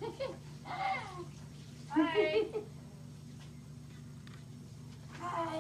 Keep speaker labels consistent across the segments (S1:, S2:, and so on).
S1: Hi. Hi.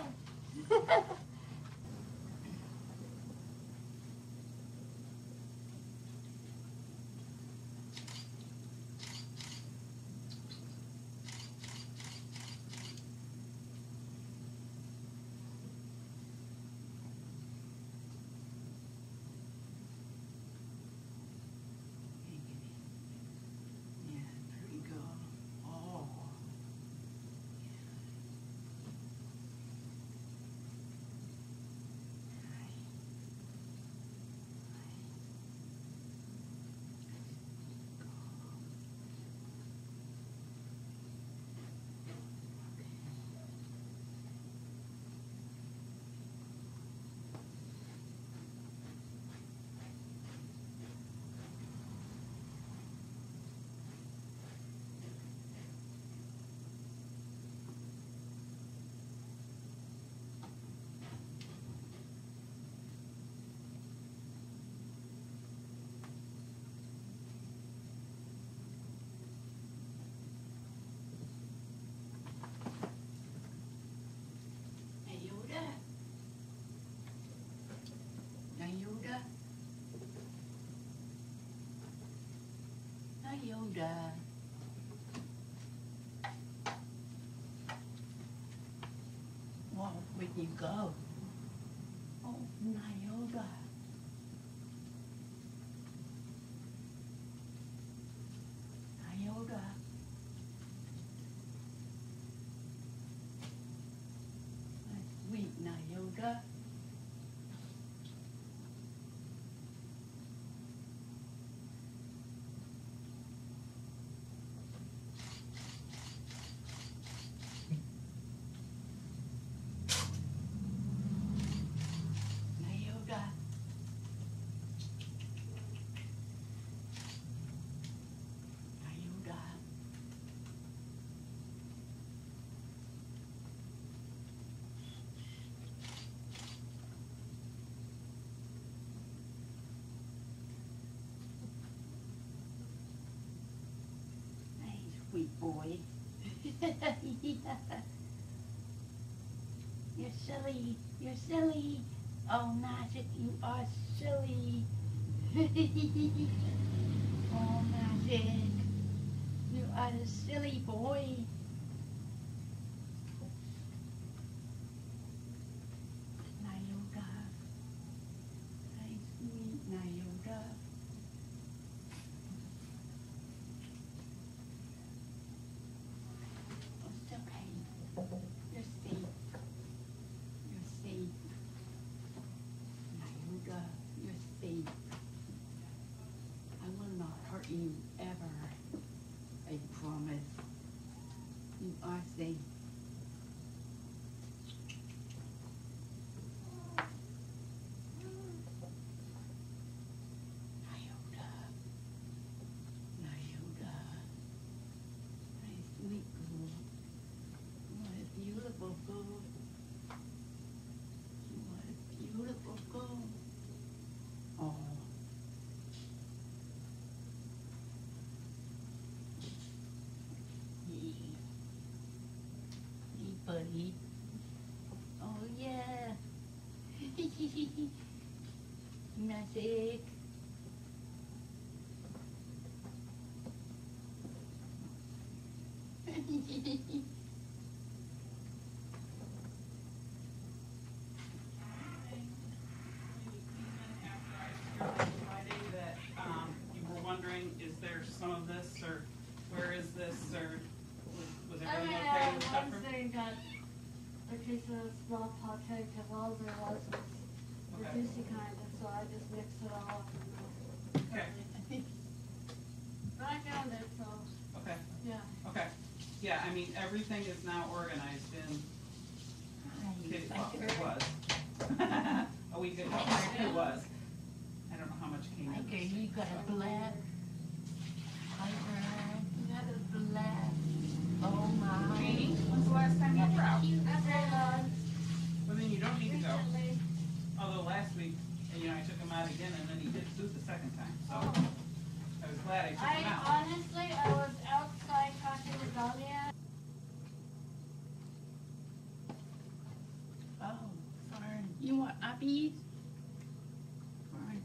S1: Yoda. Well, where'd you go? Oh, Yoda. Yoda. Sweet Yoda. Sweet boy. You're silly. You're silly. Oh, Magic, you are silly. Oh, Magic, you are a silly boy. Yoda. Hey, sweet Yoda. You're safe. You're safe. Yoda, you're safe. I will not hurt you ever. I promise. You are safe. Yoda. Yoda. My sweet girl. What a beautiful girl. What a beautiful girl. Oh. Yeah. Hey, buddy. Oh, yeah. Magic.
S2: Is there some of this, or where is this, or was everything okay with stuff?
S1: One thing that the case of small pot cake, because all there was the juicy kind, and so I just mixed it all up.
S2: Okay.
S1: But I found it, so.
S2: Okay.
S1: Yeah.
S2: Okay. Yeah, I mean, everything is now organized in. Well, it was. A week ago, it was. I don't know how much came in.
S1: Okay, you got a black. You got a black. Oh my.
S2: Jeannie, when's the last time you were out?
S1: Well,
S2: then you don't need to go. Although last week, you know, I took him out again, and then he did food the second time. So I was glad I took him out.
S1: Honestly, I was out puppies? Vern.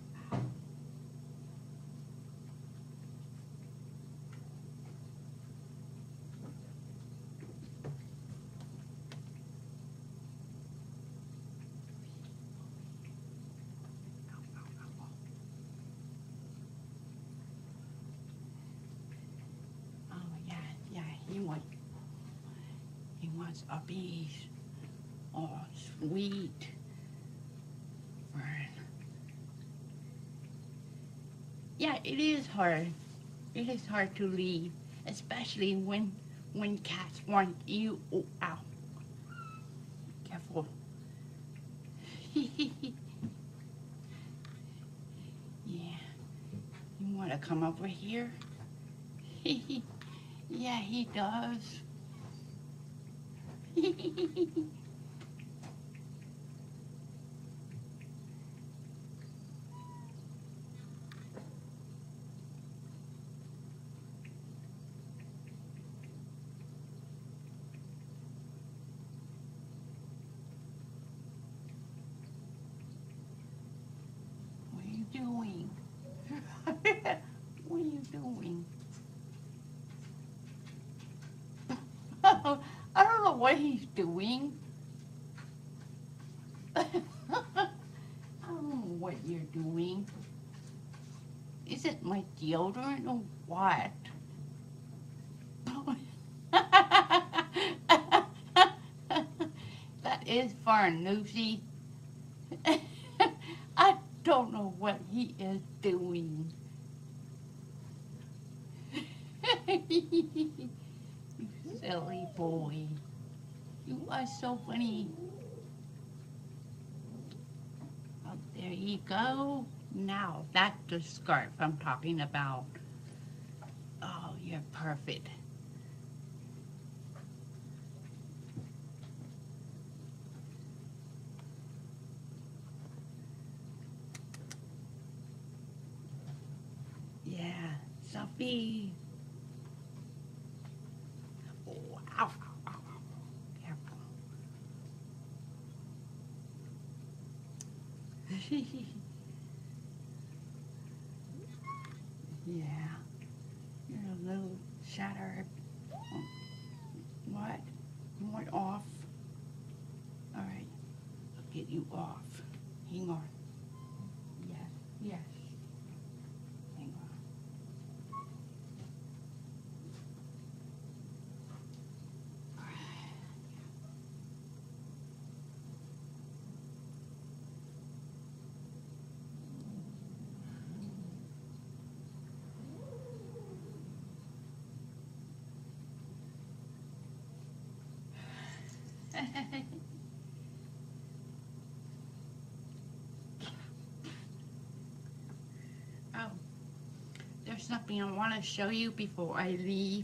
S1: Oh yeah, yeah, he wants puppies. Oh, sweet. Vern. Yeah, it is hard. It is hard to leave, especially when cats want you. Oh, ow. Careful. Yeah. You want to come over here? Yeah, he does. What are you doing? What are you doing? I don't know what he's doing. I don't know what you're doing. Is it my deodorant or what? That is Vern, Lucy. I don't know what he is doing. You silly boy. You are so funny. Oh, there you go. Now, that's the scarf I'm talking about. Oh, you're perfect. Yeah, selfie. Oh, ow, ow, ow, ow. Careful. Yeah, you're a little shattered. Oh, what? You want off? All right, I'll get you off. Hang on. Yes, yes. Hang on. Oh, there's something I want to show you before I leave.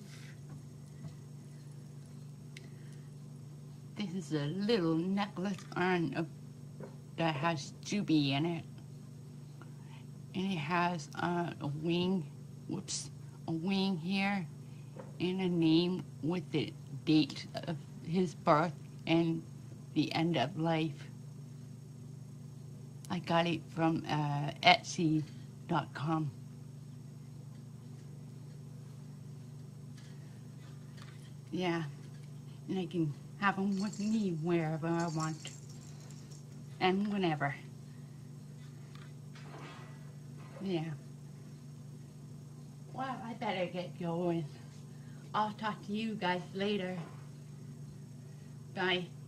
S1: This is a little necklace that has Juby in it. And it has a wing, a wing here, and a name with the date of his birth and the end of life. I got it from Etsy.com. Yeah, and I can have them with me wherever I want and whenever. Yeah. Well, I better get going. I'll talk to you guys later. Bye.